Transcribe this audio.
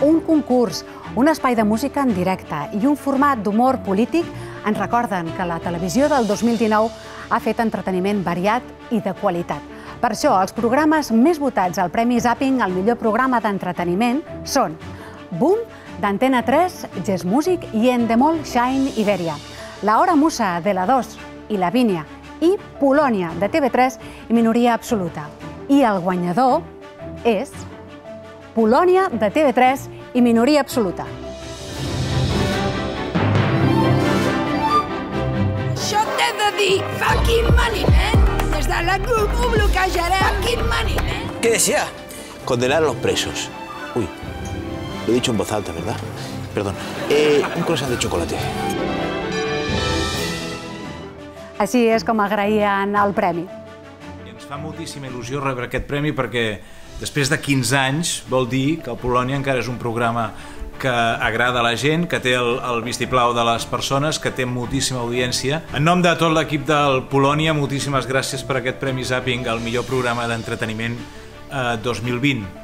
un concurs, un espai de música en directe i un format d'humor polític ens recorden que la televisió del 2019 ha fet entreteniment variat i de qualitat. Per això, els programes més votats al Premi Zapping al millor programa d'entreteniment són Boom, d'Antena 3, Yes Music i Endemol Shine Iberia, La Hora Musa, de la 2 i Lavínia, i Polònia, de TV3 i Minoria Absoluta. I el guanyador és Polònia, de TV3 i Minoria Absoluta. Això t'he de dir, fucking money, man. Des de la CUP ho bloquejarem. Fucking money, man. ¿Qué desea? Condenar a los presos. Uy, lo he dicho en voz alta, ¿verdad? Perdón. Un croissant de chocolate. Així és com agraïen el premi. Ens fa moltíssima il·lusió rebre aquest premi perquè després de 15 anys vol dir que el Polònia encara és un programa que agrada a la gent, que té el vistiplau de les persones, que té moltíssima audiència. En nom de tot l'equip del Polònia, moltíssimes gràcies per aquest Premi Zapping al millor programa d'entreteniment 2020.